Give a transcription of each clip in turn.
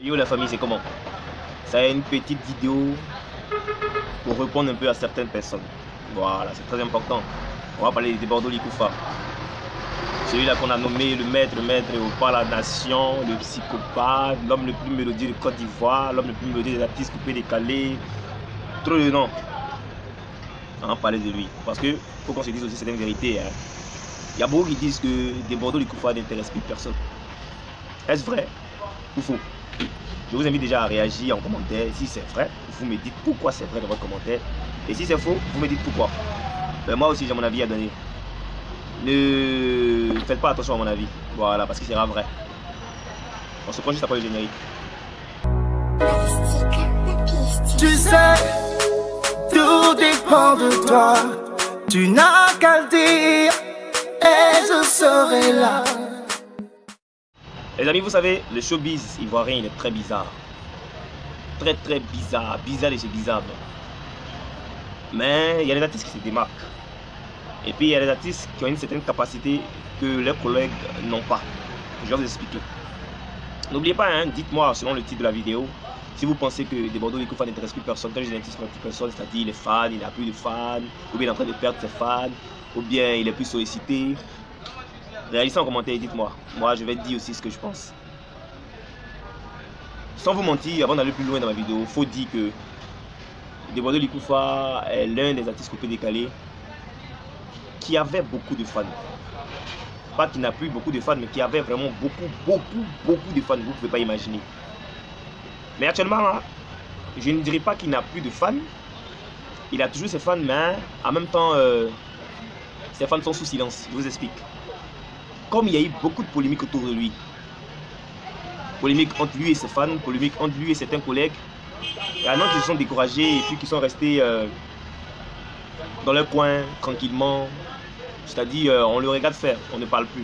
Yo la famille, c'est comment? Ça a une petite vidéo pour répondre un peu à certaines personnes. Voilà, c'est très important. On va parler de Bordeaux Likoufa. Celui-là qu'on a nommé le maître au pas la nation, le psychopathe, l'homme le plus mélodieux de Côte d'Ivoire, l'homme le plus mélodieux des artistes coupés décalés. Trop de noms. On va parler de lui. Parce que faut qu'on se dise aussi certaines vérités. Hein. Il y a beaucoup qui disent que des Bordeaux Likoufa n'intéressent plus personne. Est-ce vrai ou faux? Je vous invite déjà à réagir en commentaire. Si c'est vrai, vous me dites pourquoi c'est vrai dans votre commentaire. Et si c'est faux, vous me dites pourquoi. Moi aussi, j'ai mon avis à donner. Ne faites pas attention à mon avis. Voilà, parce que c'est vrai. On se prend juste après le générique. Tu sais, tout dépend de toi. Tu n'as qu'à le dire et je serai là. Les amis, vous savez, le showbiz ivoirien, il est très bizarre. Très bizarre. Bizarre de chez bizarre. Mais il y a des artistes qui se démarquent. Et puis il y a des artistes qui ont une certaine capacité que leurs collègues n'ont pas. Je vais vous expliquer. N'oubliez pas, hein, dites-moi selon le titre de la vidéo, si vous pensez que des Bordeaux Likoufa n'intéresse plus personne, quand je dis n'intéresse plus personne, c'est-à-dire les fans, il n'a plus de fans, ou bien il est en train de perdre ses fans, ou bien il est plus sollicité. Réalisez en commentaire et dites-moi. Moi, je vais dire aussi ce que je pense. Sans vous mentir, avant d'aller plus loin dans ma vidéo, il faut dire que des Bordeaux Likoufa est l'un des artistes coupés décalés qui avait beaucoup de fans. Pas qu'il n'a plus beaucoup de fans, mais qui avait vraiment beaucoup de fans. Vous ne pouvez pas imaginer. Mais actuellement, là, je ne dirais pas qu'il n'a plus de fans. Il a toujours ses fans, mais en même temps, ses fans sont sous silence. Je vous explique. Comme il y a eu beaucoup de polémiques autour de lui, polémique entre lui et ses fans, polémique entre lui et certains collègues, il y en a qui se sont découragés et puis qui sont restés dans leur coin, tranquillement. C'est-à-dire, on le regarde faire, on ne parle plus.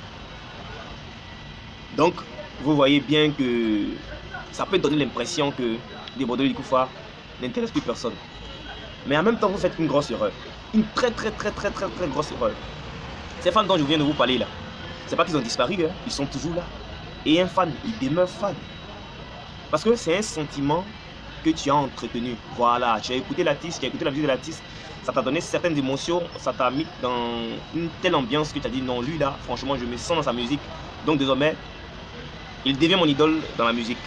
Donc, vous voyez bien que ça peut donner l'impression que des Bordeaux Likoufa n'intéressent plus personne. Mais en même temps, vous faites une grosse erreur. Une très grosse erreur. Ces fans dont je viens de vous parler là, c'est pas qu'ils ont disparu, hein, ils sont toujours là. Et un fan, il demeure fan. Parce que c'est un sentiment que tu as entretenu. Voilà, tu as écouté l'artiste, tu as écouté la musique de l'artiste, ça t'a donné certaines émotions, ça t'a mis dans une telle ambiance que tu as dit non, lui là, franchement, je me sens dans sa musique. Donc désormais, il devient mon idole dans la musique.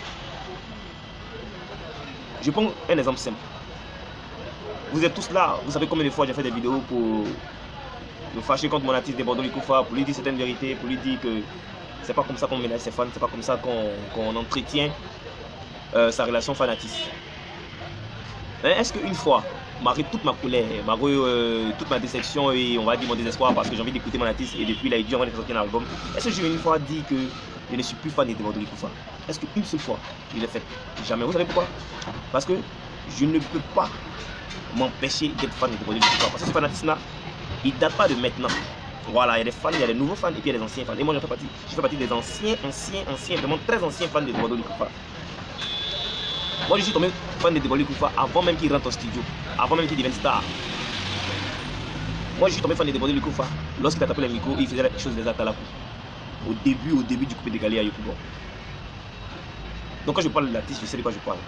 Je prends un exemple simple. Vous êtes tous là, vous savez combien de fois j'ai fait des vidéos pour me fâcher contre mon artiste des Bordeaux Likoufa, pour lui dire certaines vérités, pour lui dire que c'est pas comme ça qu'on ménage ses fans, c'est pas comme ça qu'on entretient sa relation fanatiste. Est-ce qu'une fois, malgré toute ma colère, malgré toute ma déception et on va dire mon désespoir parce que j'ai envie d'écouter mon artiste et depuis il a eu envie de sortir un album, est-ce que j'ai une fois dit que je ne suis plus fan des Bordeaux Likoufa? Est-ce qu'une seule fois je l'ai fait? Jamais. Vous savez pourquoi? Parce que je ne peux pas m'empêcher d'être fan des Bordeaux Likoufa. Parce que ce fanatisme-là, il ne date pas de maintenant. Voilà, il y a des fans, il y a des nouveaux fans et puis il y a des anciens fans. Et moi je fais partie des anciens, vraiment très anciens fans des Bordeaux Likoufa. Moi je suis tombé fan de Bordeaux Likoufa avant même qu'il rentre au studio, avant même qu'il devienne star. Moi je suis tombé fan de Bordeaux Likoufa lorsqu'il a tapé le micro et il faisait la chose des actes à la coupe. Au début du coupé décalé à Yokouba. Donc quand je parle de l'artiste, je sais de quoi je parle.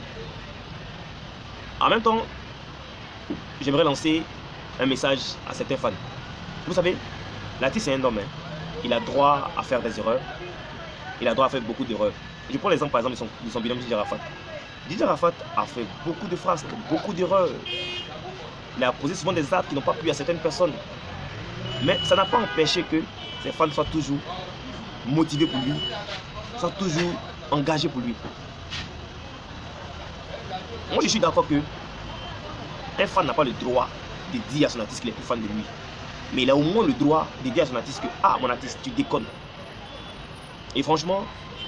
En même temps, j'aimerais lancer un message à certains fans. Vous savez, l'artiste est un homme. Hein. Il a droit à faire des erreurs. Il a droit à faire beaucoup d'erreurs. Je prends l'exemple par exemple de son binôme Didier Arafat. Didier Arafat a fait beaucoup de phrases, beaucoup d'erreurs. Il a posé souvent des actes qui n'ont pas plu à certaines personnes. Mais ça n'a pas empêché que ses fans soient toujours motivés pour lui, soient toujours engagés pour lui. Moi je suis d'accord que un fan n'a pas le droit de dire à son artiste qu'il est plus fan de lui. Mais il a au moins le droit de dire à son artiste que ah mon artiste tu déconnes. Et franchement,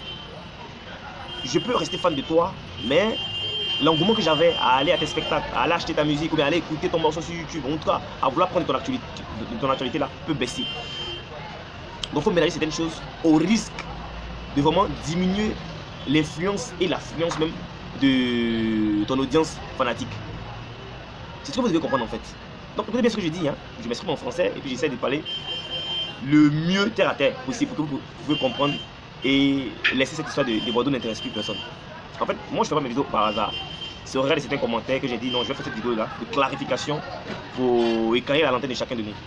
je peux rester fan de toi, mais l'engouement que j'avais à aller à tes spectacles, à aller acheter ta musique ou bien à aller écouter ton morceau sur YouTube, en tout cas à vouloir prendre ton actualité là, peut baisser. Donc il faut ménager certaines choses au risque de vraiment diminuer l'influence et l'affluence même de ton audience fanatique. C'est ce que vous devez comprendre en fait. Donc écoutez bien ce que je dis, hein. Je m'exprime en français et puis j'essaie de parler le mieux terre à terre possible pour que vous pouvez comprendre et laisser cette histoire de Bordeaux n'intéresse plus personne. En fait, moi je fais pas mes vidéos par hasard. C'est au regard de certains commentaires que j'ai dit non, je vais faire cette vidéo là de clarification pour éclairer la lanterne de chacun de nous.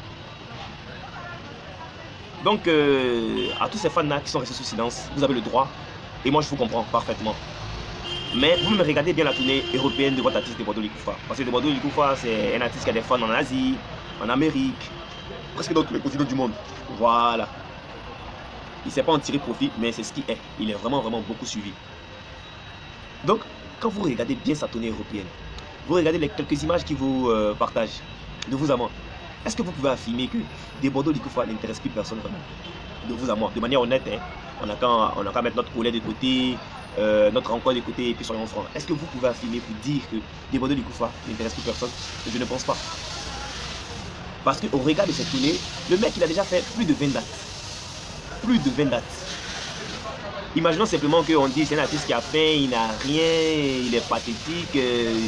Donc à tous ces fans là qui sont restés sous silence, vous avez le droit et moi je vous comprends parfaitement. Mais vous me regardez bien la tournée européenne de votre artiste Debordoo Likoufa. Parce que Debordoo Likoufa c'est un artiste qui a des fans en Asie, en Amérique, presque dans tous les continents du monde. Voilà. Il ne sait pas en tirer profit, mais c'est ce qui est. Il est vraiment beaucoup suivi. Donc, quand vous regardez bien sa tournée européenne, vous regardez les quelques images qui vous partagent de vous à moi, est-ce que vous pouvez affirmer que Debordoo Likoufa n'intéresse plus personne vraiment? De vous à moi, de manière honnête, hein, on n'a qu'à mettre notre colère de côté, notre rancœur de côté, et puis soyons francs. Est-ce que vous pouvez affirmer pour dire que Debordoo Likoufa n'intéresse plus personne? Je ne pense pas. Parce qu'au regard de cette tournée, le mec il a déjà fait plus de 20 dates. Plus de 20 dates. Imaginons simplement qu'on dit c'est un artiste qui a faim, il n'a rien, il est pathétique,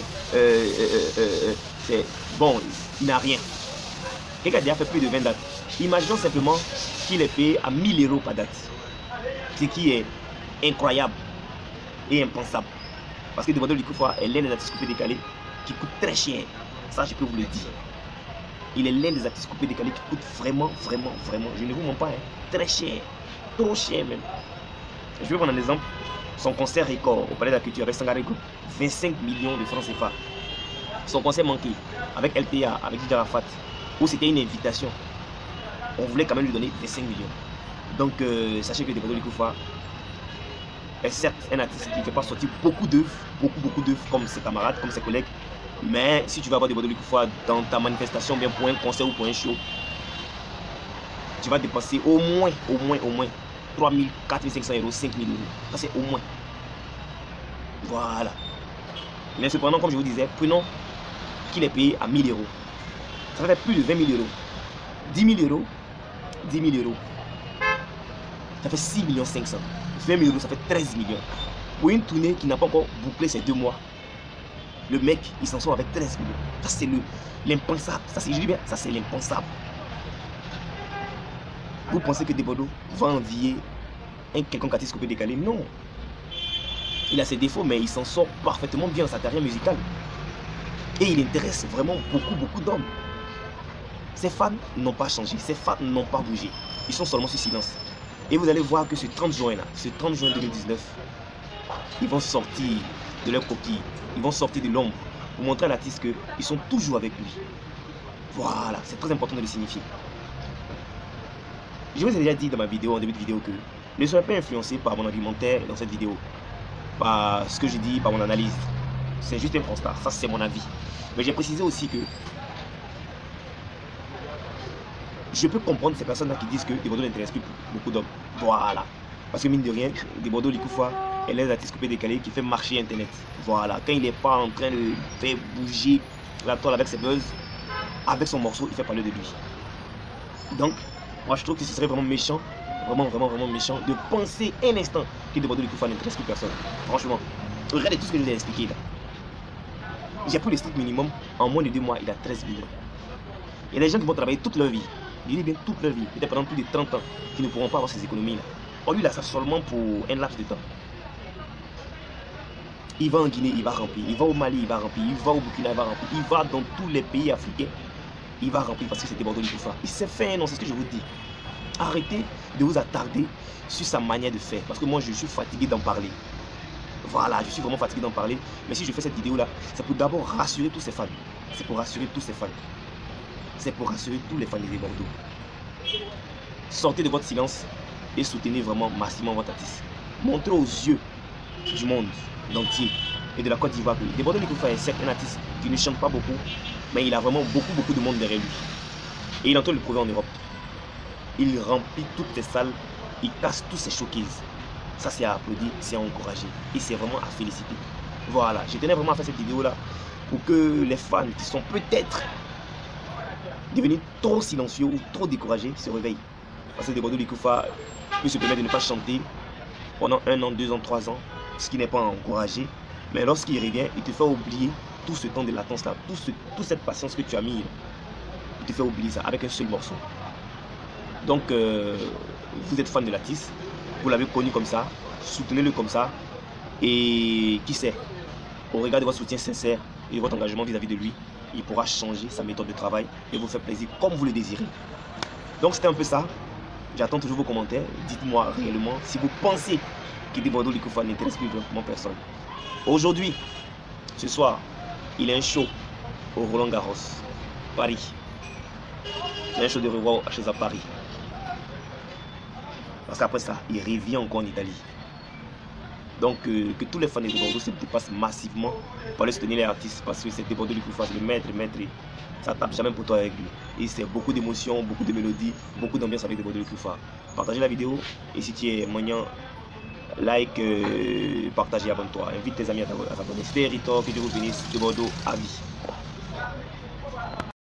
c'est bon, il n'a rien. Quelqu'un a déjà fait plus de 20 dates. Imaginons simplement qu'il est payé à 1000 € par date. Ce qui est incroyable et impensable. Parce que Debordoo Likoufa est l'un des artistes coupés décalés qui coûte très cher. Ça, je peux vous le dire. Il est l'un des artistes coupés décalés qui coûte vraiment, je ne vous mens pas, hein, très cher. Trop cher même. Je vais prendre un exemple. Son concert record au Palais de la Culture avec Sangarego, 25 millions de francs CFA. Son concert manqué avec LTA, avec Didier Arafat, où c'était une invitation. On voulait quand même lui donner 25 millions. Donc sachez que Debordoo Likoufa est certes un artiste qui ne fait pas sortir beaucoup d'œuvres, beaucoup d'œuvres comme ses camarades, comme ses collègues. Mais si tu vas avoir Debordoo Likoufa dans ta manifestation, bien pour un concert ou pour un show, tu vas dépenser au moins 3 000, 4 500 €, 5 000 €. Ça c'est au moins. Voilà. Mais cependant, comme je vous disais, prenons qu'il est payé à 1000 €. Ça fait plus de 20 000 €. 10 000 €. 10 000 €. Ça fait 6 500 000. 20 000 €, ça fait 13 millions. Pour une tournée qui n'a pas encore bouclé ses 2 mois. Le mec, il s'en sort avec 13 millions. Ça, c'est l'impensable. Ça, c'est, je dis bien, ça, c'est l'impensable. Vous pensez que Debordoo va envier un quelconque artiste coupé décalé? Non. Il a ses défauts, mais il s'en sort parfaitement bien dans sa carrière musicale. Et il intéresse vraiment beaucoup d'hommes. Ses fans n'ont pas changé. Ses fans n'ont pas bougé. Ils sont seulement sur silence. Et vous allez voir que ce 30 juin là, ce 30 juin 2019, ils vont sortir de leur coquille. Ils vont sortir de l'ombre pour montrer à l'artiste qu'ils sont toujours avec lui. Voilà, c'est très important de le signifier. Je vous ai déjà dit dans ma vidéo, en début de vidéo, que ne soyez pas influencé par mon argumentaire dans cette vidéo, par ce que je dis, par mon analyse. C'est juste un constat, ça c'est mon avis. Mais j'ai précisé aussi que je peux comprendre ces personnes-là qui disent que Debordoo n'intéresse plus beaucoup d'hommes. Voilà. Parce que mine de rien, Debordoo Likoufa est l'un des artistes coupés décalés qui fait marcher Internet. Voilà. Quand il n'est pas en train de faire bouger la toile avec ses buzz, avec son morceau, il fait parler de lui. Donc, moi je trouve que ce serait vraiment méchant, vraiment méchant de penser un instant que Debordoo Likoufa n'intéresse plus personne. Franchement, regardez tout ce que je vous ai expliqué là. J'ai pris le strict minimum, en moins de 2 mois, il a 13 millions. Il y a des gens qui vont travailler toute leur vie. Je dis bien toute leur vie, peut-être pendant plus de 30 ans, qui ne pourront pas avoir ces économies là. Or lui, il a ça seulement pour un laps de temps. Il va en Guinée, il va remplir. Il va au Mali, il va remplir. Il va au Burkina, il va remplir. Il va dans tous les pays africains. Il va remplir parce que c'est Debordoo Likoufa. Il s'est fait, non, c'est ce que je vous dis. Arrêtez de vous attarder sur sa manière de faire. Parce que moi, je suis fatigué d'en parler. Voilà, je suis vraiment fatigué d'en parler. Mais si je fais cette vidéo-là, c'est pour d'abord rassurer tous ces fans. C'est pour rassurer tous ces fans. C'est pour rassurer tous les fans de Debordoo. Sortez de votre silence et soutenez vraiment massivement votre artiste. Montrez aux yeux du monde entier et de la Côte d'Ivoire que Debordoo Likoufa est certes un artiste qui ne chante pas beaucoup, mais il a vraiment beaucoup de monde derrière lui. Et il est en train de le prouver en Europe. Il remplit toutes les salles, il casse tous ses showcases. Ça c'est à applaudir, c'est à encourager et c'est vraiment à féliciter. Voilà, je tenais vraiment à faire cette vidéo là pour que les fans qui sont peut-être devenus trop silencieux ou trop découragés se réveillent. Parce que Debordoo Likoufa peut se permettre de ne pas chanter pendant 1 an, 2 ans, 3 ans, ce qui n'est pas encouragé. Mais lorsqu'il revient, il te fait oublier tout ce temps de latence là, toute cette patience que tu as mis. Il te fait oublier ça avec un seul morceau. Donc, vous êtes fan de l'artiste, vous l'avez connu comme ça, soutenez-le comme ça. Et qui sait, au regard de votre soutien sincère et de votre engagement vis-à-vis de lui, il pourra changer sa méthode de travail et vous faire plaisir comme vous le désirez. Donc c'était un peu ça. J'attends toujours vos commentaires. Dites-moi réellement si vous pensez qu'Idi Bordeaux Likoufa n'intéresse plus vraiment personne. Aujourd'hui, ce soir, il y a un show au Roland Garros, Paris. Il y a un show de revoir chez à Paris. Parce qu'après ça, il revient encore en Italie. Donc que tous les fans de Bordeaux se dépassent massivement pour aller soutenir les artistes. Parce que c'est Bordeaux Likoufa, c'est le maître. Ça tape jamais pour toi avec lui. Et c'est beaucoup d'émotions, beaucoup de mélodies, beaucoup d'ambiance avec Bordeaux Likoufa. Partagez la vidéo et si tu es moyen, like, partage et abonne-toi. Invite tes amis à t'abonner. C'était Ritor, que Dieu vous bénisse, de Bordeaux à vie.